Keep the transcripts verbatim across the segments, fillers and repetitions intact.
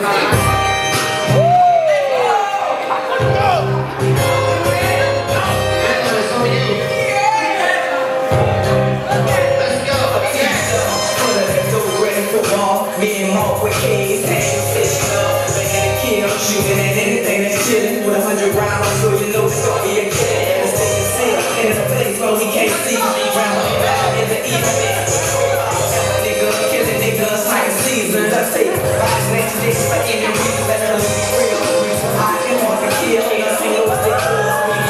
Shooting at anything that's chillin' with a hundred rounds, so you know it's gonna be a killer. And it's staying sick in a place where we can't see. Round me back in the evening. Nigga, killing niggas like season. Let's take five next days for any reason. Let us be real. I can want to kill. Ain't a single one they could.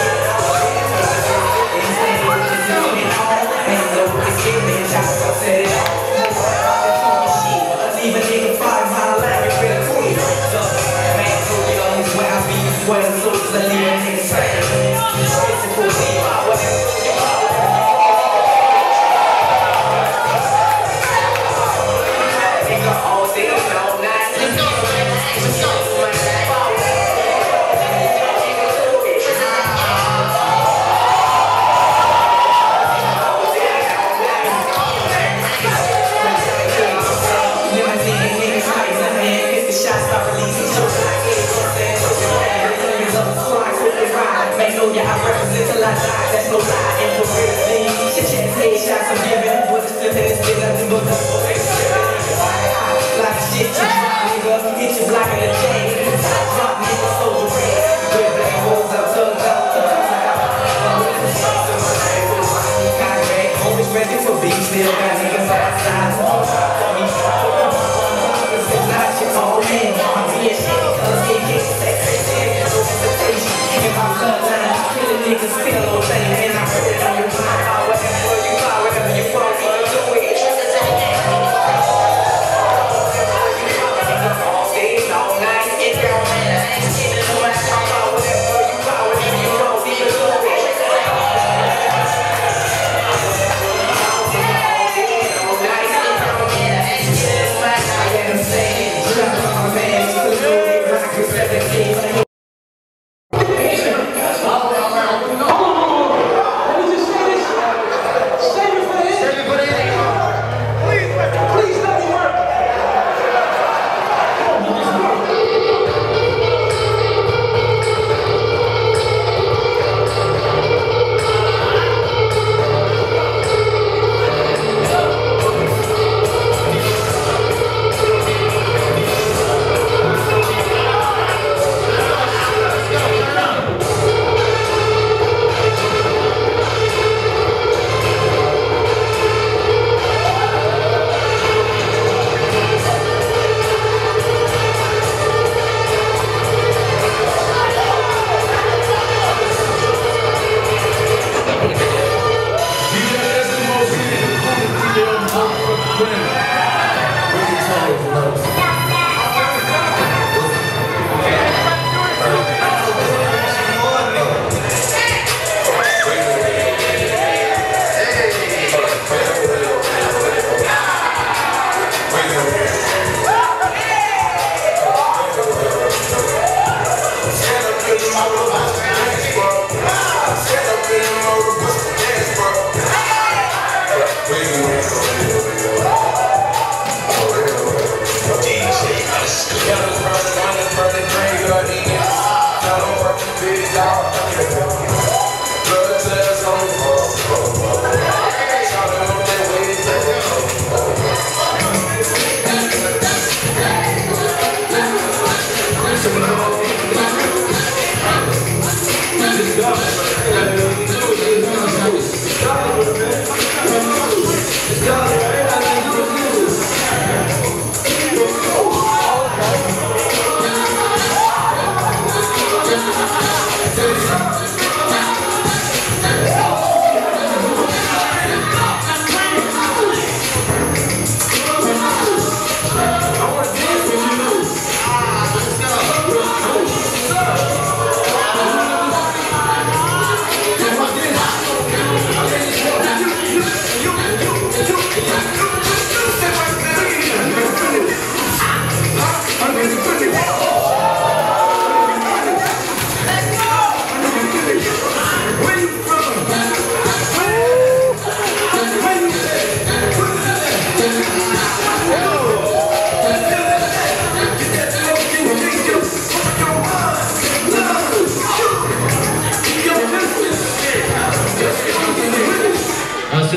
Ain't no escaping. Shaka said it all. Leave a nigga five mile line. It's been a queen. Well, so it's a little nigga saying it's a cool thing, whatever. Nigga all day, all night. Let's go, let's go. Limousine, niggas, heights, and man, it's the shots start releasing. Make know ya, I represent till I die, that's no lie. And for real things, shit, shit, headshots I'm giving. But it's still it's still nothing but the full like shit, you drop, nigga, hit your block in the chain. Drop, nigga, soldier red. With black holes up, tugged up, always ready for beef, still got niggas outside. It's not your old man, I'm being shit, cause it gets sexy. In my bloodline, killing niggas, pillow thing, and I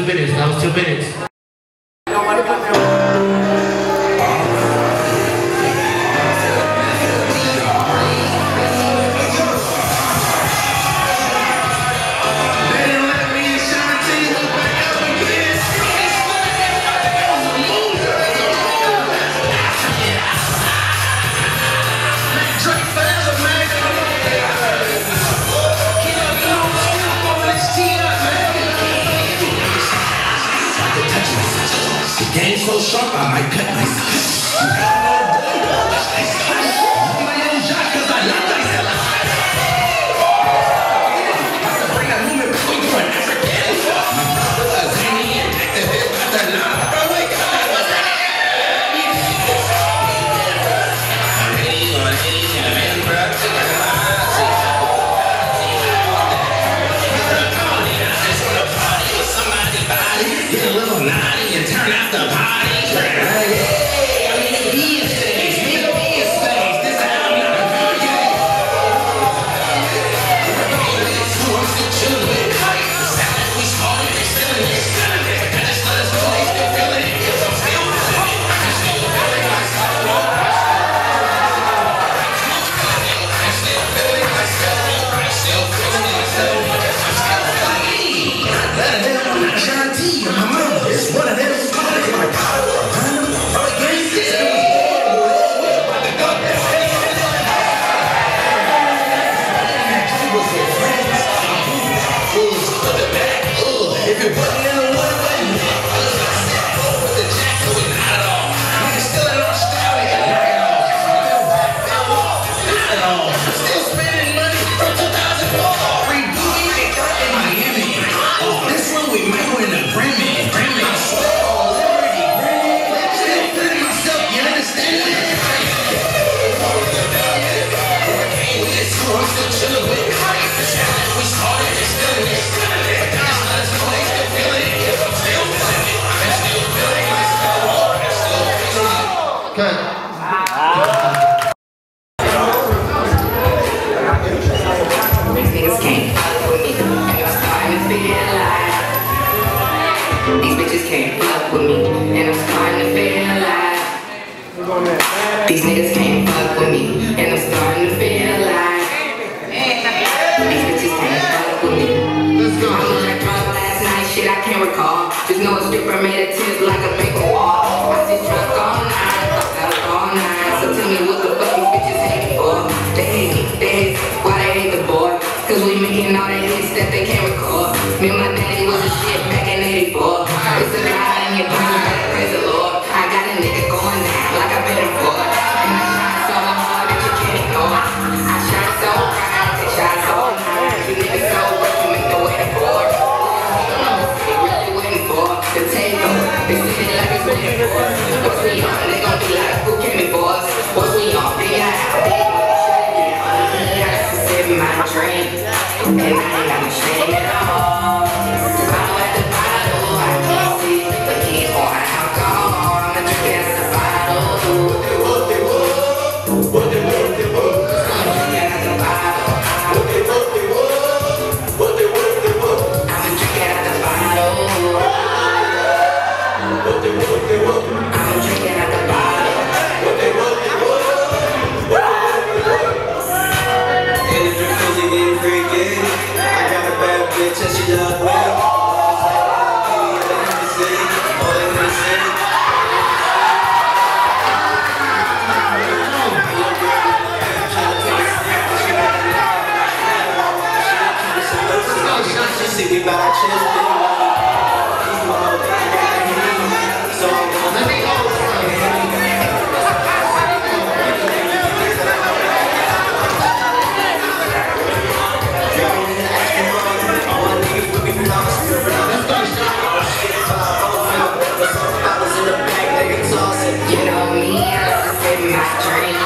two minutes. That was two minutes. Game so sharp, I might cut myself. My little Shaka, I love myself. I have to bring a movement quick for an African. My brother was zany and active, but they're not. Bro, wake up, what's that? I'm ready on any kind of man, bro. Get a little naughty and turn out the party. Hey, I'm in the beer stage, in the beer stage. This is how I'm not a target. I'm still chilling with it. The sound that we started, they still in it. I just let us know they still feeling it. I'm still feeling it. I'm still feeling myself. I'm still feeling myself. I'm still feeling myself. I'm still feeling me. Let it down on that shanty. My mama is one of them. My God, I'm against it. If you're putting in the one way, with the jack, so we not at all. Niggas still in our style, they can knock it off. Not at all. Still spending money from two thousand four. Redoing it in Miami. Oh, this one we might win a Grammy. Grammy. Oh, Liberty, Grammy. Still feeling myself, you understand that? I'm still chilling with it. The sound that we started, they still in it. Just let us know they still feeling it. I'm still feeling it. I'm still feeling myself. I'm still feeling it. Cut. These niggas can't fuck with me, and I'm starting to feel like these bitches can't fuck with me, and I'm starting to feel like these niggas can't fuck with me, and I'm starting to feel like these bitches can't fuck with me. I was that drunk last night, shit I can't recall. Just know a stripper made a tip like a make a wall. I sit drunk all night, fucked up all night. So tell me what the fuck these bitches hate me for? They hate me, they hate me. Why they hate the boy? Cause we making all the hits that they can't record. Me and my daddy was a shit back in eighty-four. It's a lie in your brain, better praise the Lord. I got a nigga going down like I've been for. And I shine so hard that you can't ignore. I shine so bright, they shine so high. You niggas so wet, you make the way to board. They really waiting for the takeover. They see it like it's waiting for us. Once we on, they gon' be like, who came before us? Once we on, they got out, they gon' shut it down. This is my dream, and I ain't got no shame at all. Bottle at the bottle, I can't see the keys on alcohol. I'ma drink it out the bottle. I'ma drink it out the bottle. I'ma drink it out the bottle. I'ma drink it out the bottle. I got a bad bitch and she love me. All they gonna say. She see me by her chest, so I'm gonna let me go. You know me, I love to sit in my dream.